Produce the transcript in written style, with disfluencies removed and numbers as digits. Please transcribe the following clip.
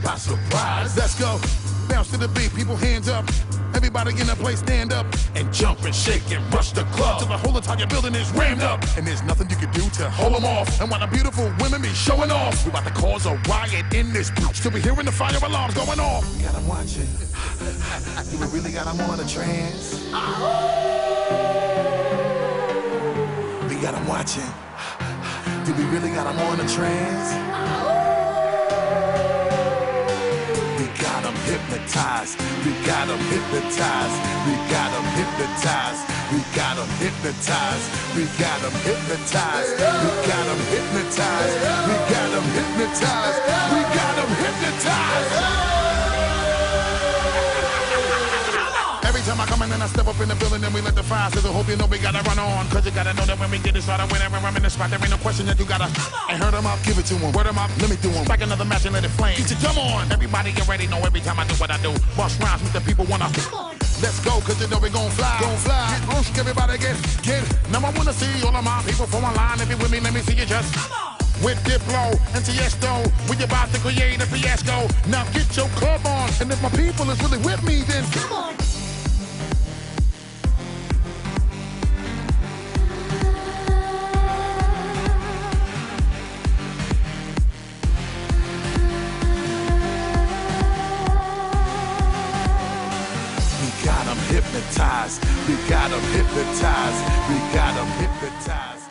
by surprise. Let's go. Bounce to the beat, people hands up. Everybody in the place stand up and jump and shake and rush the club till the whole entire building is rammed up. And there's nothing you can do to hold them off. And while the beautiful women be showing off, we about to cause a riot in this bitch till we hearing the fire alarms going off. We got them watching. Do we really got them on a trance? We got them watching. Do we really got them on a trance? We got them hypnotized. We got them hypnotized. We got them hypnotized. We got them hypnotized. We got them hypnotized. We got them hypnotized. We got them hypnotized. We got them hypnotized. Every time I come in and I step up in the building and we let the fire sizzle. Hope you know we gotta run on, cause you gotta know that when we get it started, whenever I'm in the spot, there ain't no question that you gotta. And hurt them up, give it to them. Word them up, let me do them. Strike another match and let it flame. Get your drum on. Everybody already know every time I do what I do. Bust rhymes with the people wanna. Let's go, cause you know we gon' fly. Gon' fly. Get on, everybody get. Now I wanna see all of my people from online. If you with me, let me see you just. With Diplo and Tiesto, we about to create a fiasco. Now get your club on, and if my people is really with me, then come on. We got them hypnotized. We got them hypnotized. We got them hypnotized.